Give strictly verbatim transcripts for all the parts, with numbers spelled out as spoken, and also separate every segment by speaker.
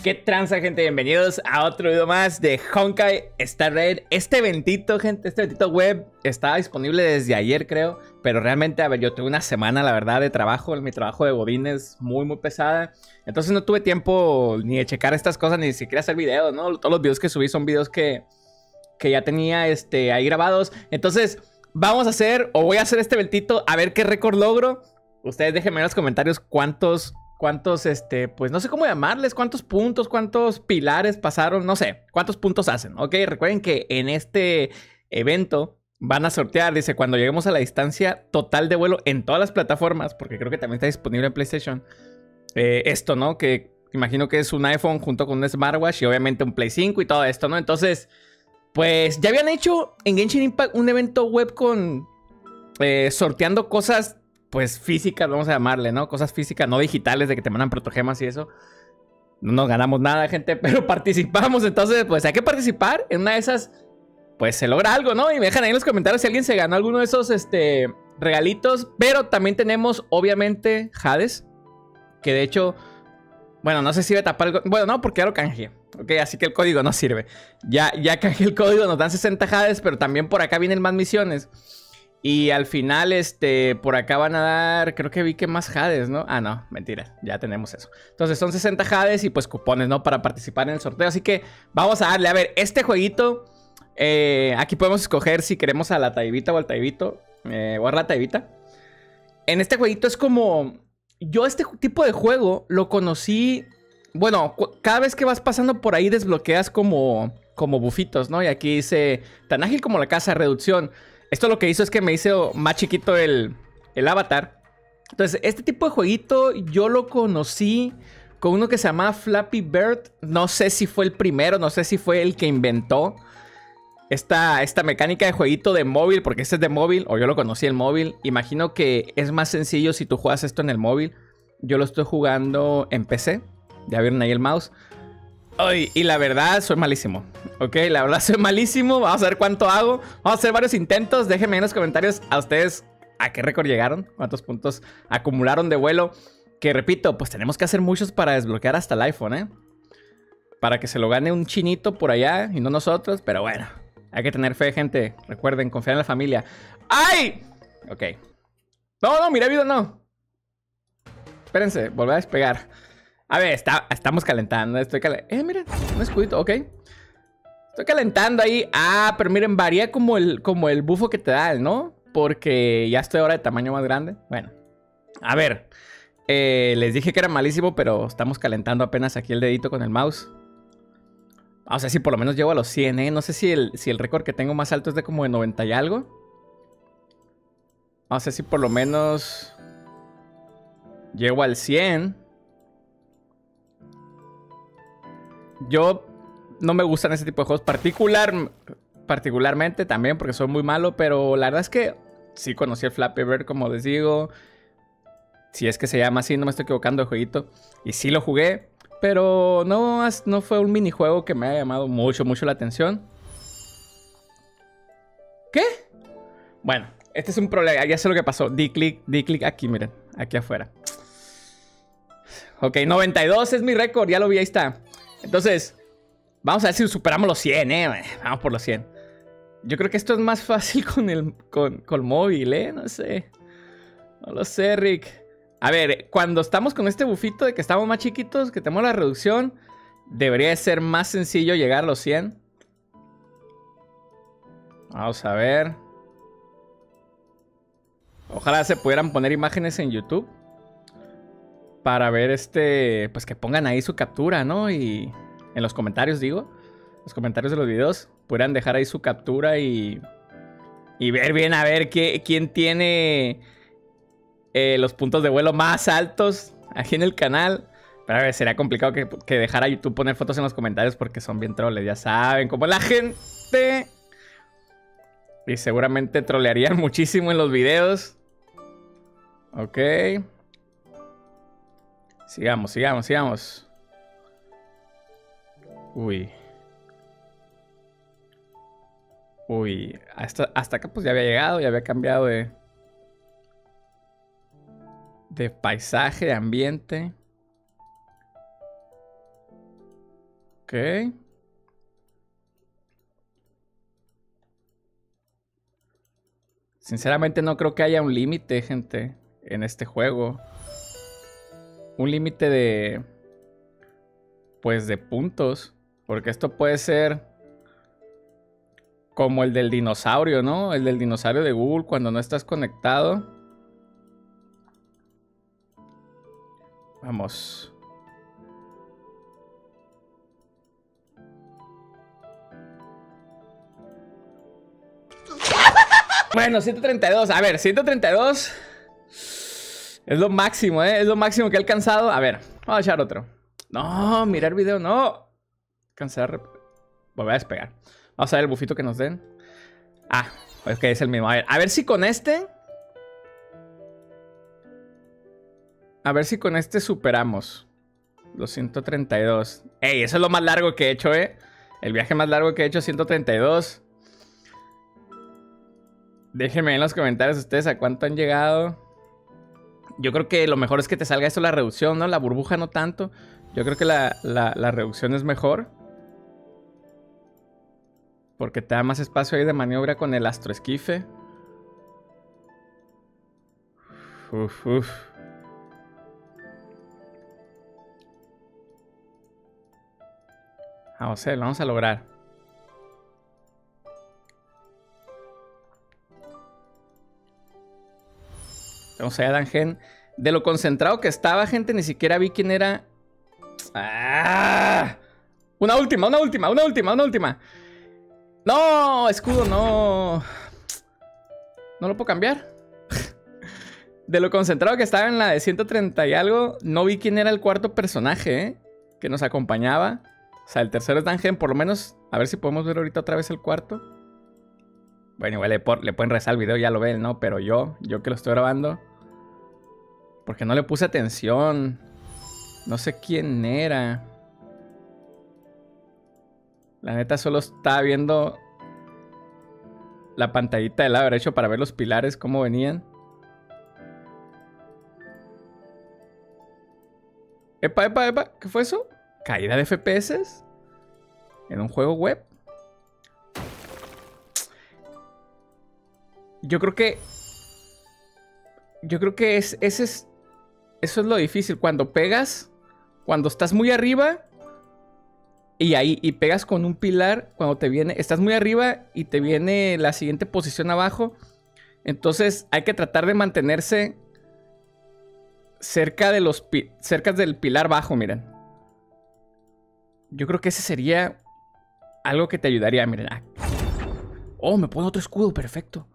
Speaker 1: ¿Qué tranza, gente? Bienvenidos a otro video más de Honkai Star Rail. Este eventito, gente, este eventito web estaba disponible desde ayer, creo. Pero realmente, a ver, yo tuve una semana, la verdad, de trabajo. Mi trabajo de Godín es muy, muy pesada. Entonces no tuve tiempo ni de checar estas cosas, ni siquiera hacer videos, ¿no? Todos los videos que subí son videos que, que ya tenía este, ahí grabados. Entonces, vamos a hacer, o voy a hacer este eventito, a ver qué récord logro. Ustedes déjenme en los comentarios cuántos... cuántos, este, pues no sé cómo llamarles, cuántos puntos, cuántos pilares pasaron, no sé, cuántos puntos hacen, ¿ok? Recuerden que en este evento van a sortear, dice, cuando lleguemos a la distancia total de vuelo en todas las plataformas, porque creo que también está disponible en PlayStation, eh, esto, ¿no? Que imagino que es un iPhone junto con un smartwatch y obviamente un Play cinco y todo esto, ¿no? Entonces, pues ya habían hecho en Genshin Impact un evento web con, eh, sorteando cosas, pues físicas, vamos a llamarle, ¿no? Cosas físicas, no digitales, de que te mandan protogemas y eso. No nos ganamos nada, gente, pero participamos. Entonces, pues hay que participar. En una de esas, pues se logra algo, ¿no? Y me dejan ahí en los comentarios si alguien se ganó alguno de esos, este, regalitos. Pero también tenemos, obviamente, Hades. Que de hecho, bueno, no sé si voy a tapar el... Bueno, no, porque ya lo canjeé. Ok, así que el código no sirve. Ya, ya canjeé el código, nos dan sesenta Hades, pero también por acá vienen más misiones. Y al final, este, por acá van a dar, creo que vi que más Hades, ¿no? Ah, no, mentira, ya tenemos eso. Entonces son sesenta Hades y pues cupones, ¿no? Para participar en el sorteo. Así que vamos a darle, a ver, este jueguito, eh, aquí podemos escoger si queremos a la Taibita o al Taibito, eh, o a la Taibita. En este jueguito es como, yo este tipo de juego lo conocí, bueno, cada vez que vas pasando por ahí desbloqueas como, como bufitos, ¿no? Y aquí dice, tan ágil como la casa, reducción. Esto lo que hizo es que me hizo más chiquito el, el avatar. Entonces, este tipo de jueguito yo lo conocí con uno que se llamaba Flappy Bird. No sé si fue el primero, no sé si fue el que inventó esta, esta mecánica de jueguito de móvil, porque este es de móvil, o yo lo conocí en móvil. Imagino que es más sencillo si tú juegas esto en el móvil. Yo lo estoy jugando en P C. Ya vieron ahí el mouse. Ay, y la verdad, soy malísimo. Ok, la verdad soy malísimo. Vamos a ver cuánto hago. Vamos a hacer varios intentos. Déjenme en los comentarios a ustedes a qué récord llegaron. Cuántos puntos acumularon de vuelo. Que repito, pues tenemos que hacer muchos para desbloquear hasta el iPhone, ¿eh? Para que se lo gane un chinito por allá y no nosotros. Pero bueno, hay que tener fe, gente. Recuerden, confiar en la familia. ¡Ay! Ok. No, no, mira, video no. Espérense, volver a despegar. A ver, está, estamos calentando. Estoy calentando. Eh, miren, un escudito, ok. Estoy calentando ahí. Ah, pero miren, varía como el, como el bufo que te da, ¿no? Porque ya estoy ahora de tamaño más grande. Bueno, a ver. Eh, les dije que era malísimo, pero estamos calentando apenas aquí el dedito con el mouse. Vamos a ver si por lo menos llego a los cien, ¿eh? No sé si el, si el récord que tengo más alto es de como de noventa y algo. Vamos a ver si por lo menos llego al cien. Yo no me gustan ese tipo de juegos particular, particularmente también porque soy muy malo, pero la verdad es que sí conocí el Flappy Bird, como les digo. Si es que se llama así, no me estoy equivocando de jueguito. Y sí lo jugué, pero no, no fue un minijuego que me haya llamado mucho, mucho la atención. ¿Qué? Bueno, este es un problema, ya sé lo que pasó. Di clic, di clic aquí, miren, aquí afuera. Ok, noventa y dos es mi récord, ya lo vi, ahí está. Entonces, vamos a ver si superamos los cien, ¿eh? Vamos por los cien. Yo creo que esto es más fácil con el con, con móvil, ¿eh? No sé. No lo sé, Rick. A ver, cuando estamos con este bufito de que estamos más chiquitos, que tenemos la reducción, debería de ser más sencillo llegar a los cien. Vamos a ver. Ojalá se pudieran poner imágenes en YouTube. Para ver este, pues que pongan ahí su captura, ¿no? Y en los comentarios, digo, los comentarios de los videos, pudieran dejar ahí su captura y, y ver bien a ver qué, quién tiene eh, los puntos de vuelo más altos aquí en el canal. Pero a ver, sería complicado que, que dejara YouTube poner fotos en los comentarios porque son bien troles, ya saben, como la gente. Y seguramente trolearían muchísimo en los videos. Ok. Sigamos, sigamos, sigamos. Uy. Uy. Hasta, hasta acá pues ya había llegado, ya había cambiado de... De paisaje, de ambiente. Ok. Sinceramente no creo que haya un límite, gente, en este juego. Un límite de... Pues de puntos. Porque esto puede ser... Como el del dinosaurio, ¿no? El del dinosaurio de Google cuando no estás conectado. Vamos. Bueno, ciento treinta y dos. A ver, ciento treinta y dos es lo máximo, ¿eh? Es lo máximo que he alcanzado. A ver, vamos a echar otro. No, mirar video, no. Cansar. Voy a despegar. Vamos a ver el bufito que nos den. Ah, es que es el mismo. A ver, a ver si con este... A ver si con este superamos los ciento treinta y dos. Ey, eso es lo más largo que he hecho, ¿eh? El viaje más largo que he hecho, ciento treinta y dos. Déjenme en los comentarios ustedes a cuánto han llegado. Yo creo que lo mejor es que te salga esto la reducción, ¿no? La burbuja no tanto. Yo creo que la, la, la reducción es mejor. Porque te da más espacio ahí de maniobra con el astroesquife. Uf, uf. Vamos a ver, lo vamos a lograr. Vamos allá, Dangen. De lo concentrado que estaba, gente, ni siquiera vi quién era. ¡Ah! Una última, una última, una última, una última. No, escudo, no. ¿No lo puedo cambiar? De lo concentrado que estaba en la de ciento treinta y algo, no vi quién era el cuarto personaje, ¿eh? Que nos acompañaba. O sea, el tercero es Dangen, por lo menos. A ver si podemos ver ahorita otra vez el cuarto. Bueno, igual le, por, le pueden rezar el video, ya lo ven, ¿no? Pero yo, yo que lo estoy grabando, porque no le puse atención. No sé quién era. La neta solo estaba viendo la pantallita del lado derecho para ver los pilares, cómo venían. Epa, epa, epa, ¿qué fue eso? ¿Caída de F P S? ¿En un juego web? Yo creo que... Yo creo que es, ese es... Eso es lo difícil. Cuando pegas... Cuando estás muy arriba... Y ahí... Y pegas con un pilar... Cuando te viene... Estás muy arriba... Y te viene la siguiente posición abajo... Entonces hay que tratar de mantenerse... Cerca de los... Pi cerca del pilar bajo, miren. Yo creo que ese sería... Algo que te ayudaría, miren. Ah. Oh, me pone otro escudo, perfecto.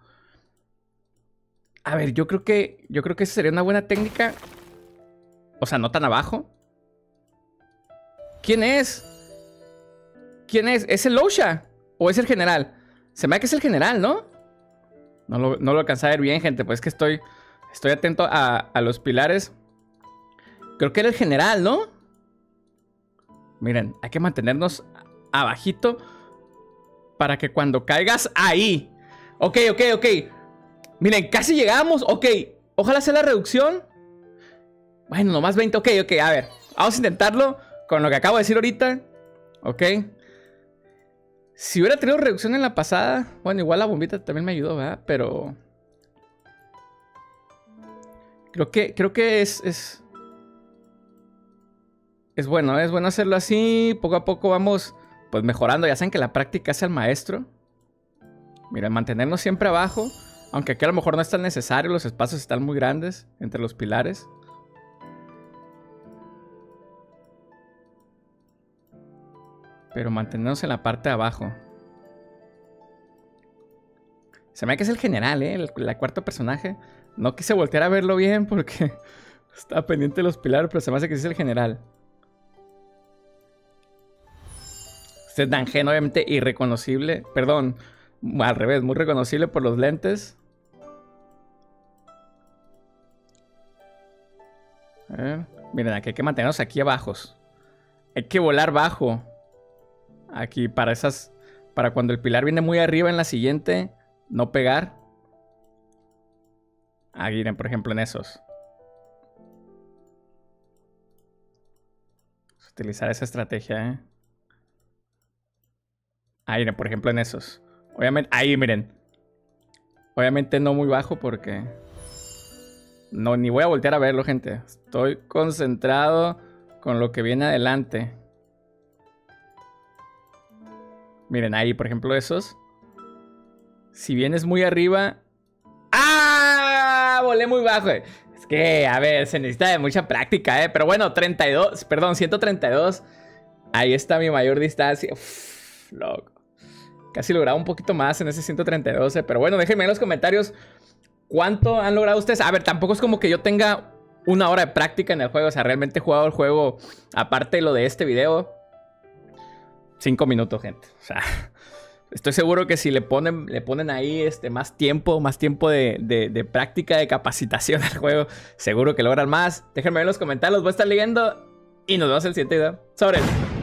Speaker 1: A ver, yo creo que... Yo creo que esa sería una buena técnica. O sea, no tan abajo. ¿Quién es? ¿Quién es? ¿Es el Osha? ¿O es el general? Se me da que es el general, ¿no? No lo, no lo alcancé a ver bien, gente. Pues es que estoy... Estoy atento a, a los pilares. Creo que era el general, ¿no? Miren, hay que mantenernos abajito para que cuando caigas ahí. Ok, ok, ok. Miren, casi llegamos. Ok, ojalá sea la reducción. Bueno, nomás veinte. Ok, ok, a ver. Vamos a intentarlo con lo que acabo de decir ahorita. Ok. Si hubiera tenido reducción en la pasada... Bueno, igual la bombita también me ayudó, ¿verdad? Pero... Creo que, creo que es... es... Es bueno, es bueno hacerlo así. Poco a poco vamos pues mejorando. Ya saben que la práctica hace al maestro. Miren, mantenernos siempre abajo. Aunque aquí a lo mejor no es tan necesario. Los espacios están muy grandes entre los pilares. Pero mantenernos en la parte de abajo. Se me ve que es el general, ¿eh? El, el cuarto personaje. No quise voltear a verlo bien porque estaba pendiente de los pilares. Pero se me hace que sí es el general. Este es Dangen, obviamente irreconocible. Perdón, al revés, muy reconocible por los lentes. A ver, miren, aquí hay que mantenernos aquí abajo. Hay que volar bajo. Aquí para esas... Para cuando el pilar viene muy arriba en la siguiente, no pegar. Aquí, miren, por ejemplo, en esos. Utilizar esa estrategia, ¿eh? Ahí, por ejemplo, en esos. Obviamente, ahí, miren. Obviamente no muy bajo porque... No, ni voy a voltear a verlo, gente. Estoy concentrado con lo que viene adelante. Miren, ahí, por ejemplo, esos. Si vienes muy arriba... ¡Ah! Volé muy bajo. Es que, a ver, se necesita de mucha práctica, ¿eh? Pero bueno, treinta y dos, perdón, ciento treinta y dos. Ahí está mi mayor distancia. Uf, loco. Casi lograba un poquito más en ese ciento treinta y dos, ¿eh? Pero bueno, déjenme en los comentarios cuánto han logrado ustedes. A ver, tampoco es como que yo tenga una hora de práctica en el juego. O sea, realmente he jugado el juego, aparte de lo de este video, cinco minutos, gente. O sea... Estoy seguro que si le ponen, le ponen ahí este, más tiempo, más tiempo de, de, de práctica, de capacitación al juego, seguro que logran más. Déjenme ver en los comentarios, los voy a estar leyendo y nos vemos en el siguiente video. Sobre.